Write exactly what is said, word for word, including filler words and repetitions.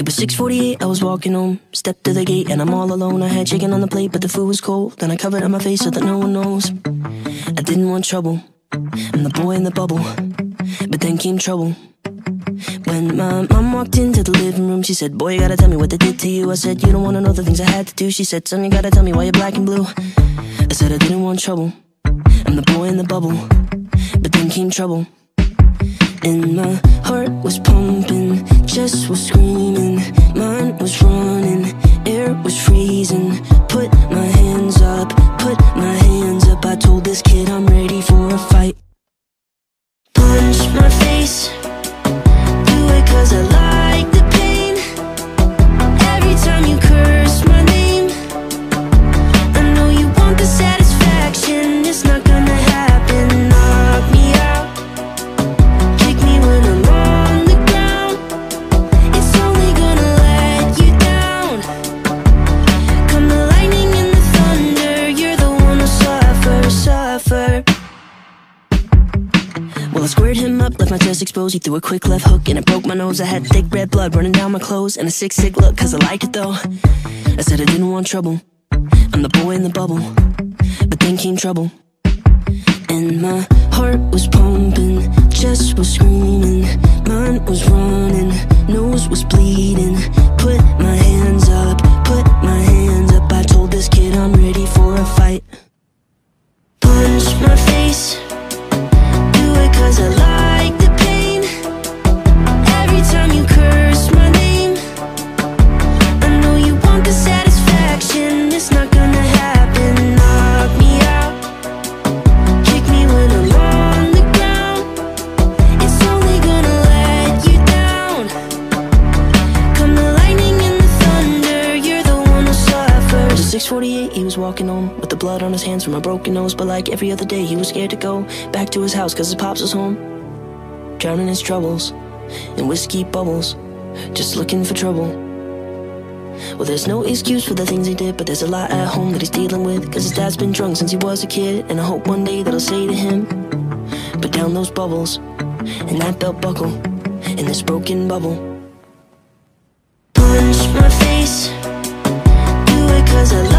was six forty-eight, I was walking home. Stepped to the gate and I'm all alone. I had chicken on the plate but the food was cold. Then I covered up my face so that no one knows. I didn't want trouble, I'm the boy in the bubble. But then came trouble. When my mom walked into the living room, she said, boy, you gotta tell me what they did to you. I said, you don't wanna know the things I had to do. She said, son, you gotta tell me why you're black and blue. I said, I didn't want trouble, I'm the boy in the bubble. But then came trouble. And my heart was pumping, chest was screaming, mind was running, air was freezing. Put my hands up, put my hands up. I told this kid I'm ready for a fight. Punch my face, do it cause I like the pain. Every time you curse my name, I know you want the satisfaction. It's not gonna happen. Knock me out, kick me when I'm on the ground. It's only gonna let you down. Come the lightning and the thunder, you're the one who suffer, suffer. Well, I squared him up, left my chest exposed. He threw a quick left hook and it broke my nose. I had thick red blood running down my clothes and a sick, sick look, cause I liked it though. I said I didn't want trouble, I'm the boy in the bubble. But then came trouble. And my heart was pumping, chest was screaming, mind was running, nose was bleeding. Put my hands up, put my hands up. I told this kid I'm ready for a fight. Punch my face, cause I like the pain. Every time you curse my name, I know you want the satisfaction. It's not gonna happen. Knock me out, kick me when I'm on the ground. It's only gonna let you down. Come the lightning and the thunder, you're the one who suffers. It was six forty-eight, he was walking home with the blood on his hands from a broken nose. But like every other day, he was scared to go back to his house cause his pops was home, drowning his troubles in whiskey bubbles, just looking for trouble. Well, there's no excuse for the things he did, but there's a lot at home that he's dealing with, cause his dad's been drunk since he was a kid. And I hope one day that I'll say to him, put down those bubbles and that belt buckle in this broken bubble. Punch my face, do it cause I love